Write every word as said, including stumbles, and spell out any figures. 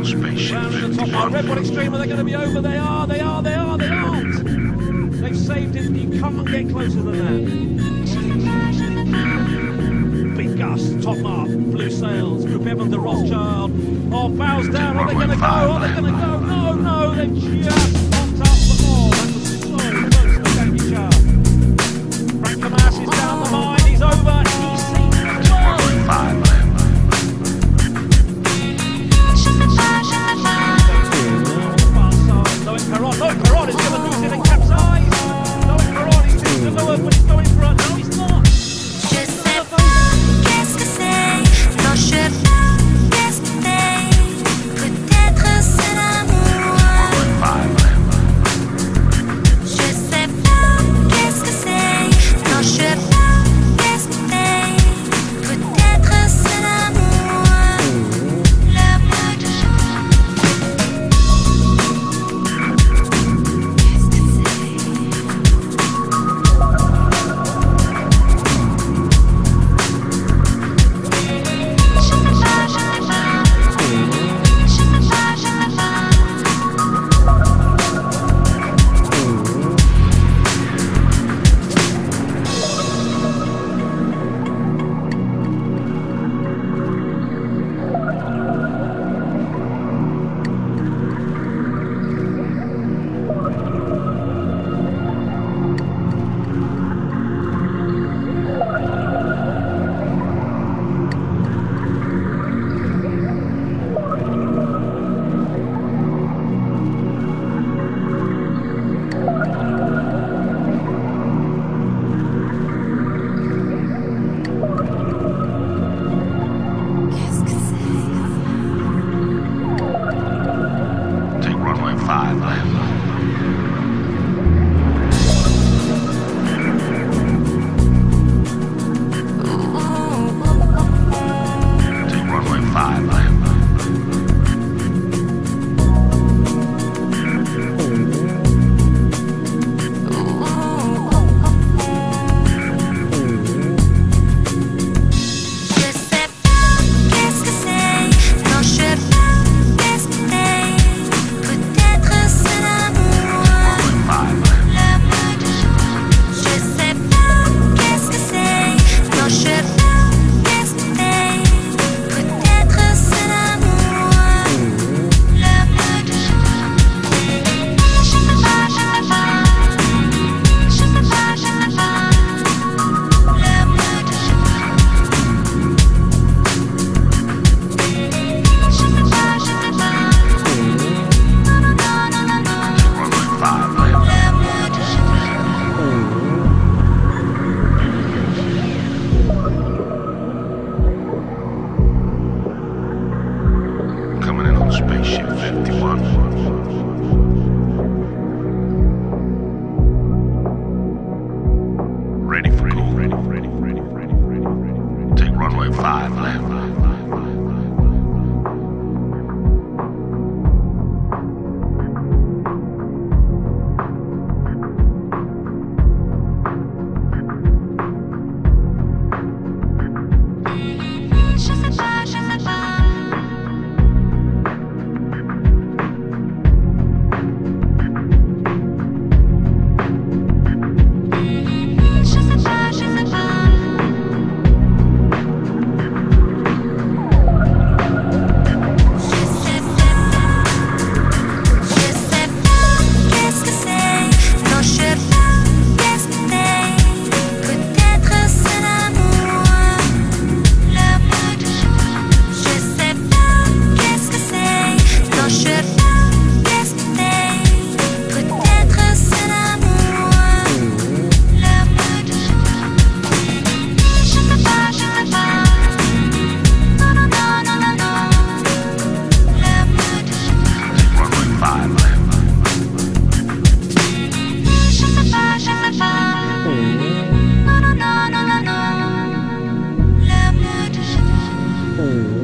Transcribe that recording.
spaceship fifty-one. Red Bull Extreme, are they going to be over? They are, they are, they are, they aren't. They've saved it. You can't get closer than that. Big Gus, top mark, blue sails, Group Evans, the Rothschild. Oh, bows down. Are they going to go? Are they going to go? No, no, they've just popped up the ball. That was so close to David Shaw. Frank Kamash is down the line. He's over. He's seen the world. Five. Perron, no, Perron is going to lose it and capsize. No, Perron, he's too slow, but he's going for it. No, he's not. Je sais pas qu'est-ce que c'est, non je sais pas qu'est-ce que c'est, peut-être c'est l'amour. Je sais pas qu'est-ce que c'est, non je sais pas qu'est-ce que c'est, peut-être c'est l'amour, l'amour de Spaceship fifty-one. Ready for go. Ready, ready, ready, ready, ready, ready. Take runway five left. Mm.